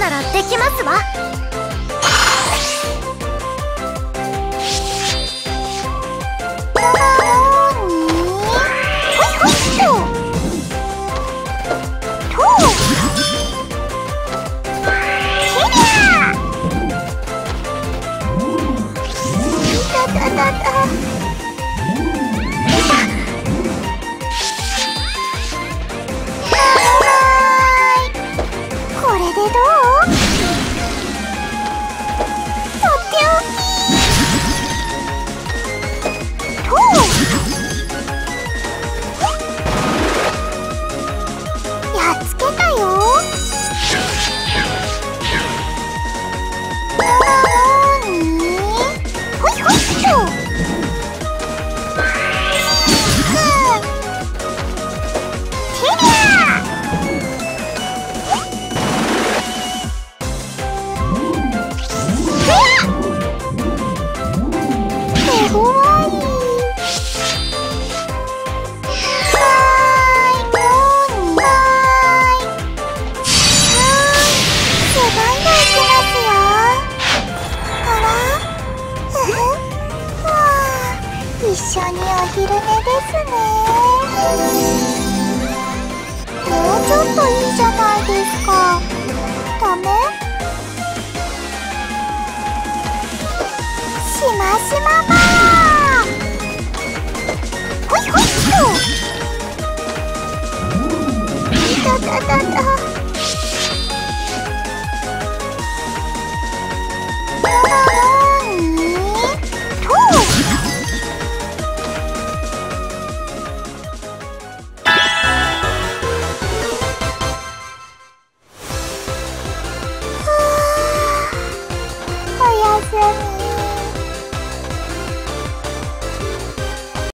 ならできますわ。一緒にお昼寝ですね。もうちょっといいじゃないですか。ダメ？しましまパワー！ほいほいっと！いたたたた。